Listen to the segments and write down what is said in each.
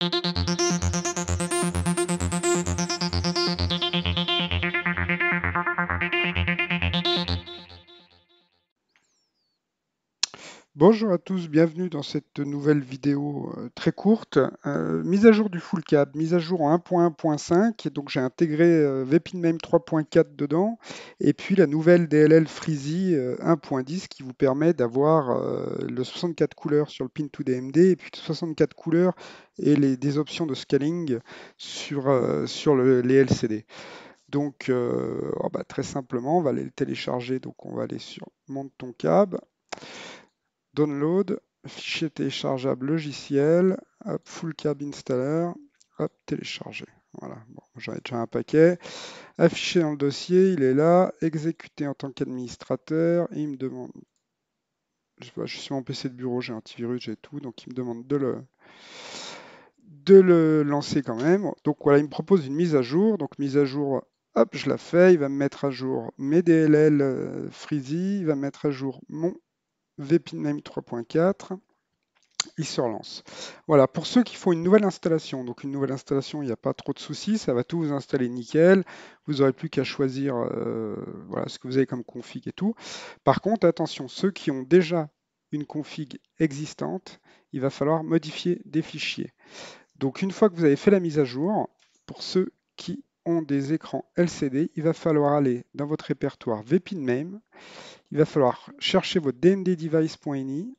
Bonjour à tous, bienvenue dans cette nouvelle vidéo très courte. Mise à jour du full cab, mise à jour en 1.1.5, et donc j'ai intégré VPinMame 3.4 dedans, et puis la nouvelle DLL Freezy 1.10 qui vous permet d'avoir le 64 couleurs sur le Pin2DMD, et puis 64 couleurs et des options de scaling sur les LCD. Donc très simplement, on va aller le télécharger, donc on va aller sur Monte ton cab. Download, fichier téléchargeable logiciel, hop, full cab installer, hop, télécharger. Voilà, bon, j'en ai déjà un paquet. Affiché dans le dossier, il est là, exécuté en tant qu'administrateur, et il me demande, je sais pas, je suis sur mon PC de bureau, j'ai un antivirus, j'ai tout, donc il me demande de le lancer quand même. Donc voilà, il me propose une mise à jour, donc mise à jour, hop, je la fais, il va me mettre à jour mes DLL Freezy, il va me mettre à jour mon VPinMame 3.4. Il se relance. Voilà, pour ceux qui font une nouvelle installation, donc une nouvelle installation, il n'y a pas trop de soucis, ça va tout vous installer nickel, vous n'aurez plus qu'à choisir voilà, ce que vous avez comme config et tout. Par contre, attention, ceux qui ont déjà une config existante, il va falloir modifier des fichiers. Donc une fois que vous avez fait la mise à jour, pour ceux qui ont des écrans LCD, il va falloir aller dans votre répertoire VPinMame, il va falloir chercher votre dmddevice.ini.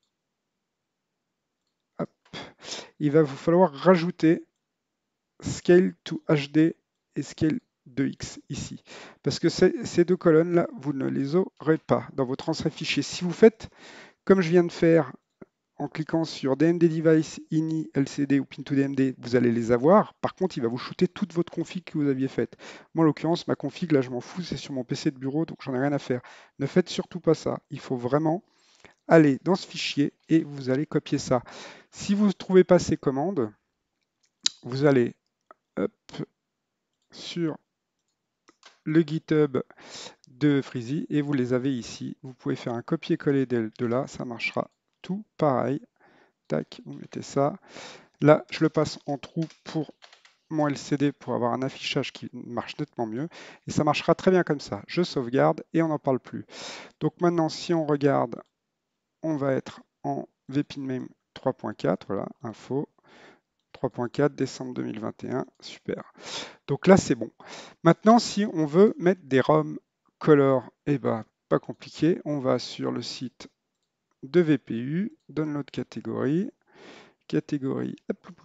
Il va vous falloir rajouter Scale to HD et Scale 2X ici. Parce que ces deux colonnes-là, vous ne les aurez pas dans votre ancien fichier. Si vous faites comme je viens de faire en cliquant sur DMD Device, INI, LCD ou Pin2DMD, vous allez les avoir. Par contre, il va vous shooter toute votre config que vous aviez faite. Moi, en l'occurrence, ma config, là, je m'en fous, c'est sur mon PC de bureau, donc j'en ai rien à faire. Ne faites surtout pas ça. Il faut vraiment aller dans ce fichier et vous allez copier ça. Si vous ne trouvez pas ces commandes, vous allez hop, sur le GitHub de Freezy et vous les avez ici. Vous pouvez faire un copier-coller de là, ça marchera tout pareil. Tac, vous mettez ça. Là, je le passe en trou pour mon LCD pour avoir un affichage qui marche nettement mieux. Et ça marchera très bien comme ça. Je sauvegarde et on n'en parle plus. Donc maintenant, si on regarde, on va être en VPinMame 3.4. Voilà, info. 3.4 décembre 2021, super. Donc là, c'est bon. Maintenant, si on veut mettre des ROM color, eh ben, pas compliqué. On va sur le site de VPU, download catégorie, catégorie,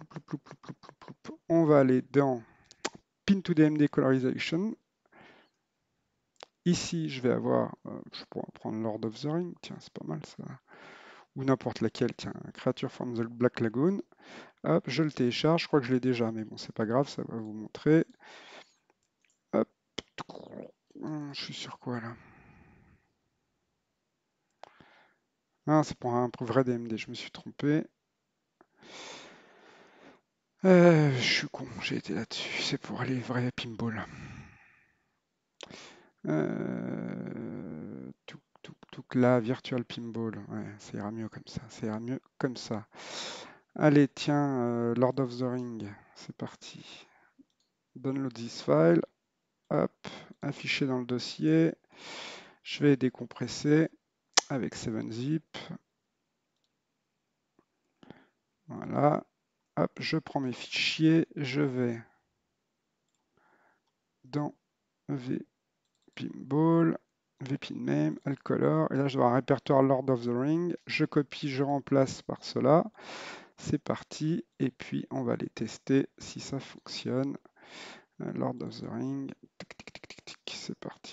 on va aller dans Pin2DMD Colorization. Ici, je vais avoir, je pourrais prendre Lord of the Ring, tiens, c'est pas mal ça. Ou n'importe laquelle, tiens, Creature from the Black Lagoon. Hop, je le télécharge, je crois que je l'ai déjà, mais bon, c'est pas grave, ça va vous montrer. Hop, je suis sur quoi là? Ah, c'est pour un vrai DMD, je me suis trompé. Je suis con, j'ai été là-dessus, c'est pour les vrais pinball. Là, Virtual Pinball, ouais, ça ira mieux comme ça, ça ira mieux comme ça. Allez, tiens, Lord of the Ring, c'est parti. Download this file, hop, affiché dans le dossier. Je vais décompresser avec 7-zip. Voilà, hop, je prends mes fichiers, je vais dans VPinball, VPinMame, Alcolor, et là je vais avoir un répertoire Lord of the Ring. Je copie, je remplace par cela. C'est parti, et puis on va aller tester si ça fonctionne. Lord of the Ring, tic, tic, tic, tic, tic, c'est parti.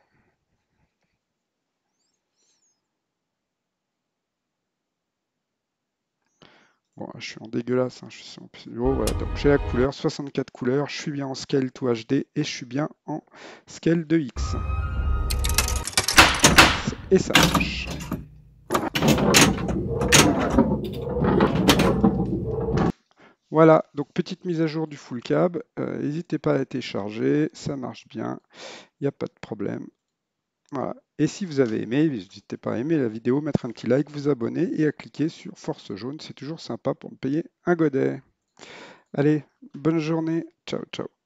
Bon, je suis en dégueulasse, hein, je suis en oh, voilà, donc j'ai la couleur, 64 couleurs, je suis bien en Scale to HD et je suis bien en Scale 2X. Et ça marche. Voilà, donc petite mise à jour du full cab. N'hésitez pas à la télécharger, ça marche bien, il n'y a pas de problème. Voilà. Et si vous avez aimé, n'hésitez pas à aimer la vidéo, mettre un petit like, vous abonner et à cliquer sur Force jaune. C'est toujours sympa pour me payer un godet. Allez, bonne journée. Ciao, ciao.